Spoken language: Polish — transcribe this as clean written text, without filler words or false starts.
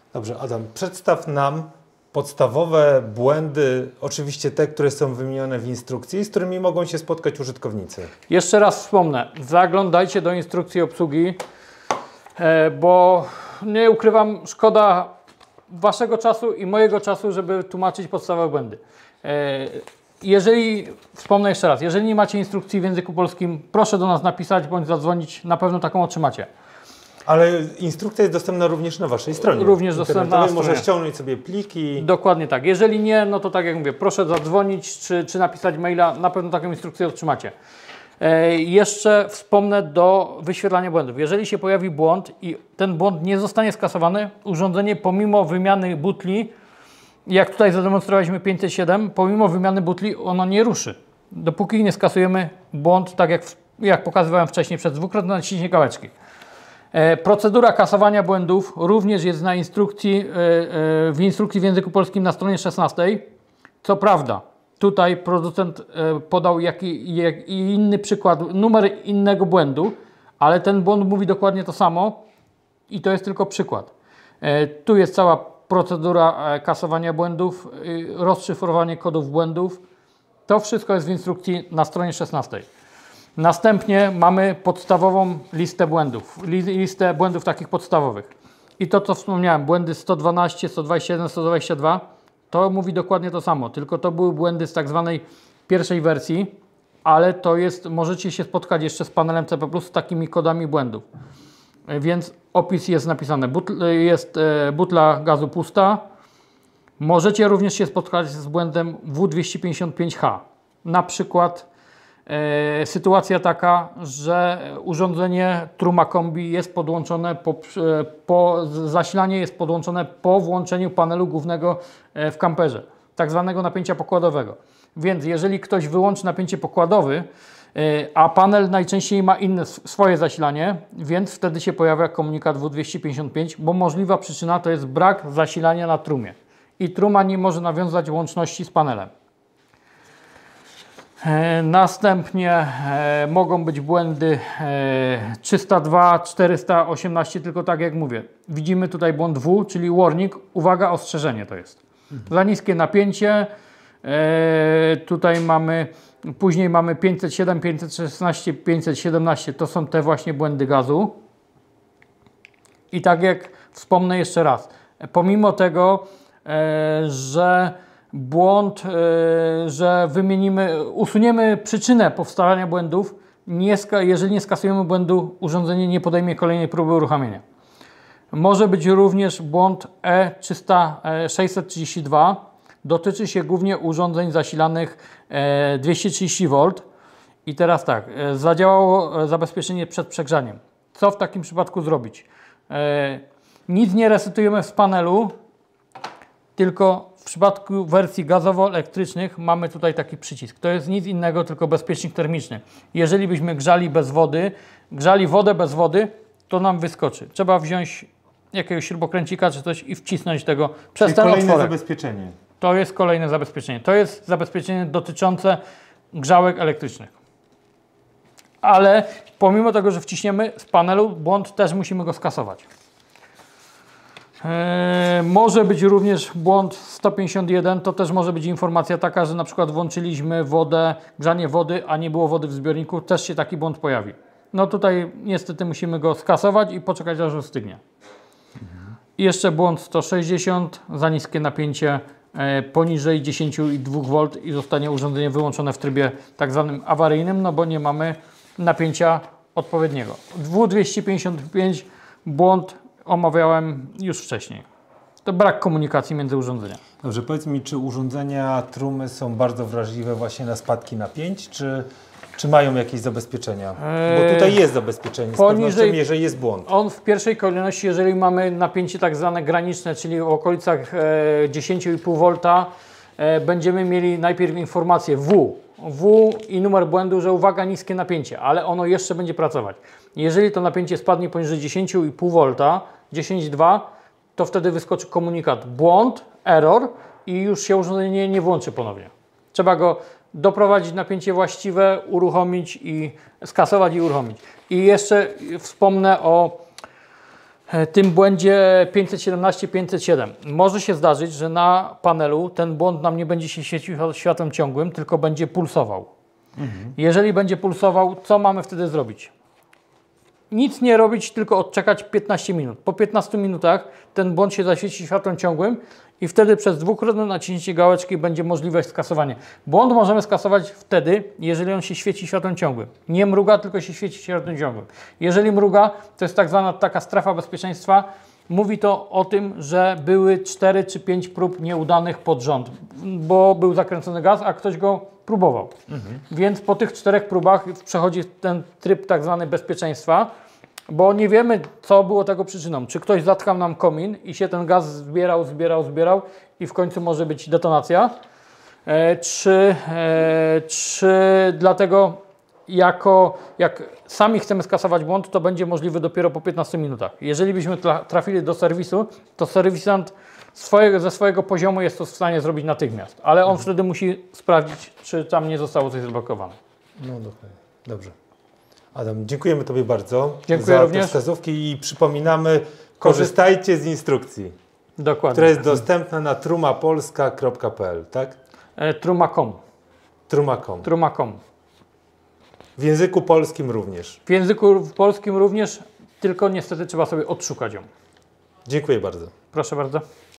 Dobrze, Adam, przedstaw nam podstawowe błędy, oczywiście te, które są wymienione w instrukcji, z którymi mogą się spotkać użytkownicy. Jeszcze raz wspomnę, zaglądajcie do instrukcji obsługi, bo nie ukrywam, szkoda waszego czasu i mojego czasu, żeby tłumaczyć podstawowe błędy. Wspomnę jeszcze raz, jeżeli nie macie instrukcji w języku polskim, proszę do nas napisać bądź zadzwonić, na pewno taką otrzymacie. Ale instrukcja jest dostępna również na waszej stronie. Również dostępna na stronie. Może ściągnąć sobie pliki. Dokładnie tak. Jeżeli nie, no to tak jak mówię, proszę zadzwonić czy napisać maila, na pewno taką instrukcję otrzymacie. Jeszcze wspomnę do wyświetlania błędów. Jeżeli się pojawi błąd i ten błąd nie zostanie skasowany, urządzenie pomimo wymiany butli, jak tutaj zademonstrowaliśmy 507, pomimo wymiany butli ono nie ruszy. Dopóki nie skasujemy błąd, tak jak pokazywałem wcześniej, przez dwukrotne naciśnięcie gałeczki. Procedura kasowania błędów również jest na w instrukcji w języku polskim na stronie 16. Co prawda, tutaj producent podał inny przykład, numer innego błędu, ale ten błąd mówi dokładnie to samo i to jest tylko przykład. Tu jest cała procedura kasowania błędów, rozszyfrowanie kodów błędów. To wszystko jest w instrukcji na stronie 16. Następnie mamy podstawową listę błędów takich podstawowych. I to, co wspomniałem, błędy 112, 121, 122, to mówi dokładnie to samo, tylko to były błędy z tak zwanej pierwszej wersji, ale możecie się spotkać jeszcze z panelem CP+, z takimi kodami błędów. Więc opis jest napisany, butla gazu pusta. Możecie również się spotkać z błędem W255H. Na przykład sytuacja taka, że urządzenie truma kombi jest podłączone zasilanie jest podłączone po włączeniu panelu głównego w kamperze, tak zwanego napięcia pokładowego. Więc jeżeli ktoś wyłączy napięcie pokładowe, a panel najczęściej ma inne swoje zasilanie, więc wtedy się pojawia komunikat W255, bo możliwa przyczyna to jest brak zasilania na trumie i truma nie może nawiązać łączności z panelem. Następnie mogą być błędy 302, 418, tylko tak jak mówię, widzimy tutaj błąd W, czyli warning, uwaga, ostrzeżenie to jest. Za niskie napięcie, później mamy 507, 516, 517, to są te właśnie błędy gazu. I tak jak wspomnę jeszcze raz, pomimo tego, że usuniemy przyczynę powstawania błędów, jeżeli nie skasujemy błędu, urządzenie nie podejmie kolejnej próby uruchamiania. Może być również błąd E632, dotyczy się głównie urządzeń zasilanych 230 V. I teraz tak, zadziałało zabezpieczenie przed przegrzaniem. Co w takim przypadku zrobić? Nic nie resetujemy z panelu, tylko w przypadku wersji gazowo-elektrycznych mamy tutaj taki przycisk. To jest nic innego, tylko bezpiecznik termiczny. Jeżeli byśmy grzali wodę bez wody, to nam wyskoczy. Trzeba wziąć jakiegoś śrubokręcika czy coś i wcisnąć tego przez ten otworek. Kolejne zabezpieczenie. To jest kolejne zabezpieczenie. To jest zabezpieczenie dotyczące grzałek elektrycznych. Ale pomimo tego, że wciśniemy z panelu błąd, też musimy go skasować. Może być również błąd 151, to też może być informacja taka, że na przykład włączyliśmy grzanie wody, a nie było wody w zbiorniku, też się taki błąd pojawi. No tutaj niestety musimy go skasować i poczekać, aż ostygnie. I jeszcze błąd 160, za niskie napięcie poniżej 10,2 V i zostanie urządzenie wyłączone w trybie tak zwanym awaryjnym, no bo nie mamy napięcia odpowiedniego. W255 błąd omawiałem już wcześniej. To brak komunikacji między urządzeniami. Dobrze, powiedz mi, czy urządzenia trumy są bardzo wrażliwe właśnie na spadki napięć, czy mają jakieś zabezpieczenia? Bo tutaj jest zabezpieczenie, z pewnością, jeżeli jest błąd. On w pierwszej kolejności, jeżeli mamy napięcie tak zwane graniczne, czyli w okolicach 10,5 V, będziemy mieli najpierw informację W i numer błędu, że uwaga, niskie napięcie, ale ono jeszcze będzie pracować. Jeżeli to napięcie spadnie poniżej 10,5 V, 10,2, to wtedy wyskoczy komunikat błąd, error i już się urządzenie nie włączy ponownie. Trzeba go doprowadzić napięcie właściwe, uruchomić i skasować i uruchomić. I jeszcze wspomnę o tym błędzie 517-507. Może się zdarzyć, że na panelu ten błąd nam nie będzie się świecił światłem ciągłym, tylko będzie pulsował. Jeżeli będzie pulsował, co mamy wtedy zrobić? Nic nie robić, tylko odczekać 15 minut. Po 15 minutach ten błąd się zaświeci światłem ciągłym i wtedy przez dwukrotne naciśnięcie gałeczki będzie możliwe skasowanie. Błąd możemy skasować wtedy, jeżeli on się świeci światłem ciągłym. Nie mruga, tylko się świeci światłem ciągłym. Jeżeli mruga, to jest tak zwana taka strefa bezpieczeństwa. Mówi to o tym, że były 4 czy 5 prób nieudanych pod rząd, bo był zakręcony gaz, a ktoś go próbował. Więc po tych 4 próbach przechodzi ten tryb tak zwany bezpieczeństwa, bo nie wiemy, co było tego przyczyną. Czy ktoś zatkał nam komin i się ten gaz zbierał i w końcu może być detonacja, czy dlatego jak sami chcemy skasować błąd, to będzie możliwe dopiero po 15 minutach. Jeżeli byśmy trafili do serwisu, to serwisant ze swojego poziomu jest to w stanie zrobić natychmiast, ale on wtedy musi sprawdzić, czy tam nie zostało coś zablokowane. No dokładnie. Dobrze. Adam, dziękujemy Tobie bardzo Dziękuję za również. te wskazówki i przypominamy, korzystajcie z instrukcji, Dokładnie. która jest dostępna na trumapolska.pl, tak? Truma.com. Truma.com. Truma.com. W języku polskim również. W języku polskim również, tylko niestety trzeba sobie odszukać ją. Dziękuję bardzo. Proszę bardzo.